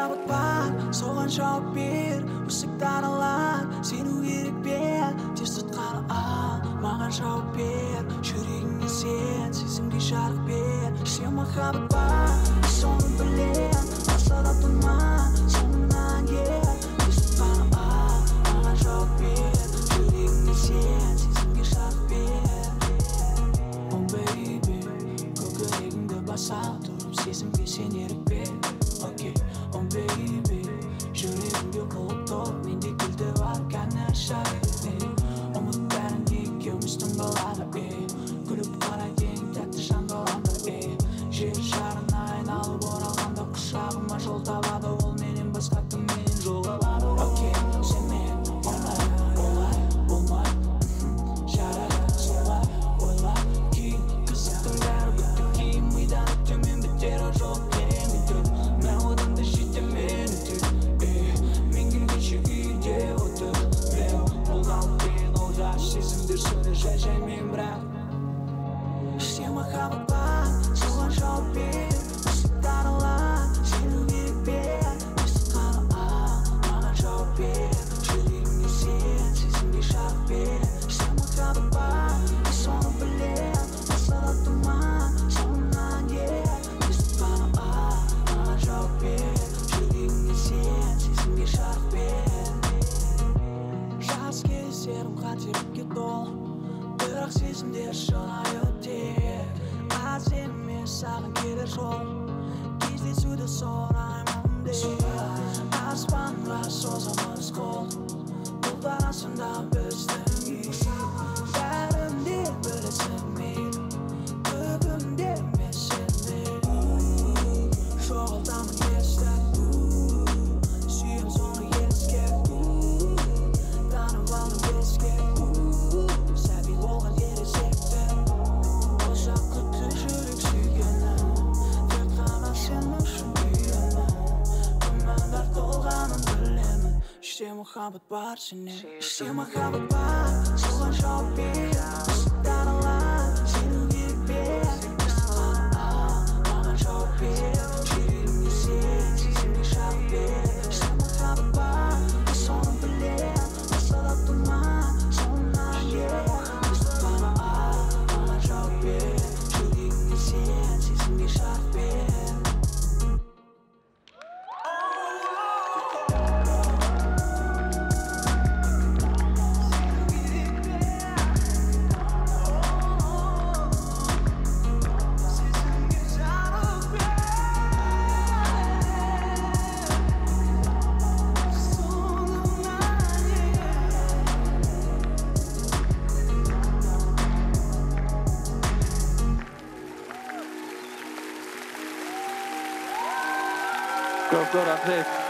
махаббат бар, соған жауап бер. Өсік даралар, сену керек бе? Тез тұтқаны ал, маған жауап бер. Жүрегіңе сен, сезімге жарық бер. Іште махаббат бар, соны білем. Аса да тұрма, соңынан кел. Тез тұтқаны ал, маған жауап бер. Жүрегіңе сен, сезімге жарық бер. Oh baby, көкірегіңді баса тұрып, сезімге сен ерік бер. Okay, oh baby, жүрегімде қылып тұр, менде гүлді бар, ғана шарик. Ұмыт бәрін екеуміз тұңғалады, күліп қарайтын тәтті шаңғаламды. Жер шарын айналып оралғанда құшағыма жол табады, ол менен басқа кіммен жоғалады. Okay, сенмен олай болмай, жарайды солай ойлай. Кейін қызықтың бәрі күтті, кейін мидан өтемен бітері жоқ. Мен оданды жетемен өтір, мен келгенше үйде отыр. Мен болған қиын олғаш сезімдер сөйлі жай-жаймен бірақ. Іште махаббат бар, соған жауап бер. Өсіп даралар, сену керек бе? Тез тұтқаны ал, маған жауап бер. Жүрегіңе сен, сезімге жарық бер. Іште махаббат бар, соны білем. Аса да тұрма, соңынан кел. Тез тұтқаны ал, маған жауап бер. Жүрегіңе сен, сезімге жарық бер. Жас кездерім қателікке толы, бірақ сезімдер шынайы тек. Аз емес саған келер жол, кездесуді сұраймын деп. Аспанға созамыз қол, бұлдар астында біздің үй. Бәрін де білесің мейлі, бүгінде мен сенбей. Жоғалтамын есті, сүйем соны еске. Танып алдым еске, сәби болған ересекті. Ұзақ күтті жүрек сүйгенім, тек қана сен үшін күйемін. Күмәндар толғанын білемін, іште махаббат бар сенен. Іште махаббат бар, соған жауап бер. Өсіп даралар, сену керек бе? Тез тұтқаны ал, маған жауап бер. Жүрегіңе сен, сезімге жарық бер. Іште махаббат бар, соны білем. Аса да тұрма, соңынан кел. Тез тұтқаны ал, маған жауап бер. Жүрегіңе сен, сезімге жарық бер. Көп рахмет.